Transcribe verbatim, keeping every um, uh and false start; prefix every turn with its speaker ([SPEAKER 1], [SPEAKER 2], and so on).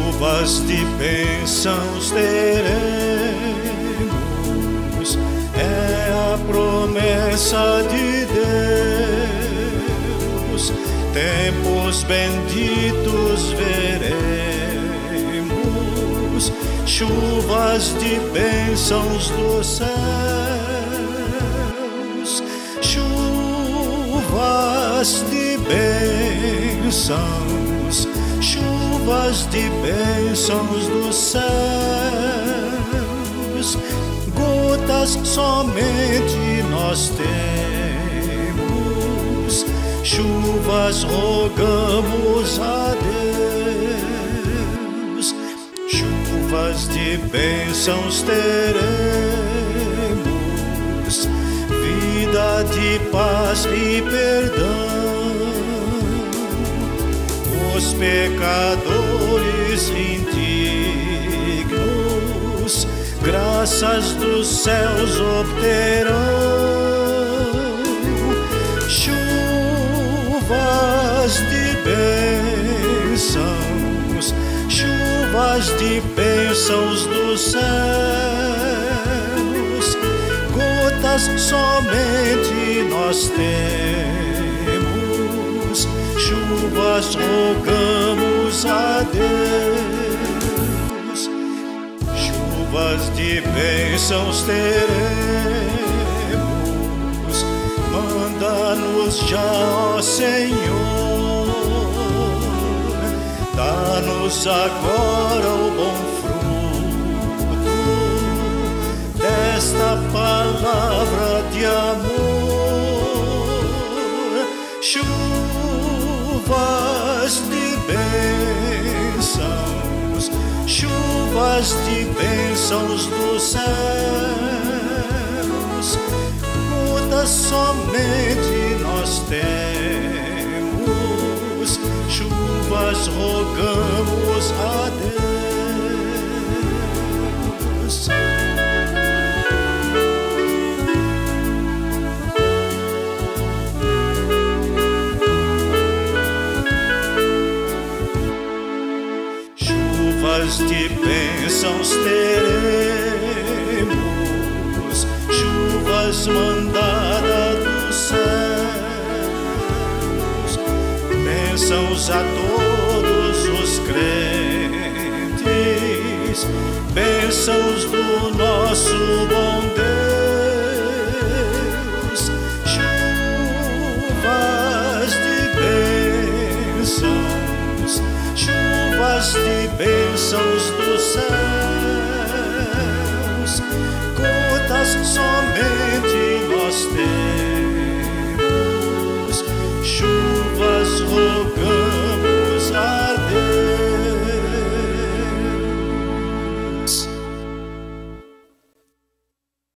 [SPEAKER 1] Chuvas de bênçãos teremos, é a promessa de Deus. Tempos benditos veremos, chuvas de bênçãos dos céus, chuvas de bênçãos, chuvas de bênçãos dos céus. Gotas somente nós temos, chuvas rogamos a Deus. Chuvas de bênçãos teremos, vida de paz e perdão. Os pecadores indignos graças dos céus obterão. Chuvas de bênçãos, chuvas de bênçãos dos céus. Gotas somente nós temos, chuvas rogamos a Deus. Chuvas de bênçãos teremos, manda-nos já, ó Senhor. Dá-nos agora o bom fruto desta palavra de amor. Chuvas de bênçãos, chuvas de bênçãos dos céus. Gotas somente nós temos, chuvas rogamos a Deus. Chuvas de bênçãos teremos, chuvas mandadas dos céus. Bênçãos a todos os crentes, bênçãos do nosso bom Deus. Chuvas de bênçãos, chuvas de bênçãos do céu.